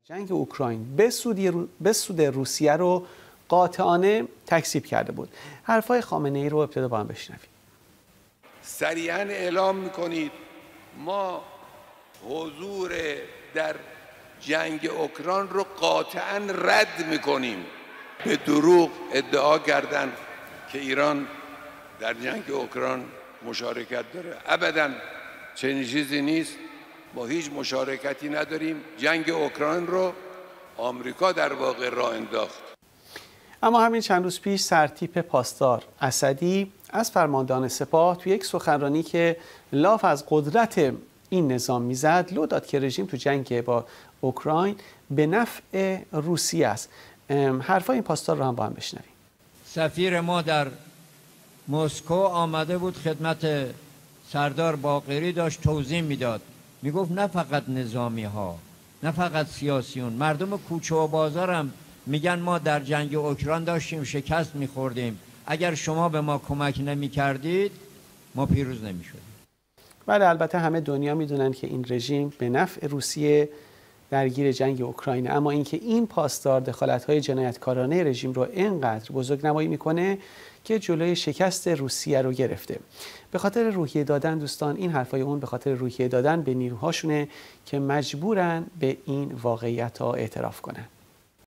جنگ اوکراین به سود روسیه رو قاطعانه تکذیب کرده بود. حرفای خامنه ای رو ابتدا با هم بشنویم. صریحاً اعلام می‌کنید ما حضور در جنگ اوکراین رو قاطعاً رد می‌کنیم. به دروغ ادعا کردند که ایران در جنگ اوکراین مشارکت داره. ابداً چنین چیزی نیست. ما هیچ مشارکتی نداریم. جنگ اوکراین رو آمریکا در واقع راه انداخت. اما همین چند روز پیش سرتیپ پاسدار اسدی از فرماندهان سپاه توی یک سخنرانی که لاف از قدرت این نظام میزد لو داد که رژیم تو جنگ با اوکراین به نفع روسیه است. حرفای این پاسدار رو هم با هم بشنویم. سفیر ما در مسکو آمده بود خدمت سردار باقری، داشت توضیح میداد، میگفت نه فقط نظامی ها، نه فقط سیاسیون، مردم کوچه و بازارم میگن ما در جنگ اوکراین داشتیم شکست میخوردیم، اگر شما به ما کمک نمیکردید ما پیروز نمیشدیم. بله، البته همه دنیا میدونن که این رژیم به نفع روسیه درگیر جنگ اوکراین، اما اینکه این پاسدار دخالت‌های جنایتکارانه رژیم رو اینقدر بزرگنمایی میکنه که جلوی شکست روسیه رو گرفته. به خاطر روحیه دادن دوستان، این حرفای اون به خاطر روحیه دادن به نیروهاشونه که مجبورن به این واقعیت‌ها اعتراف کنن.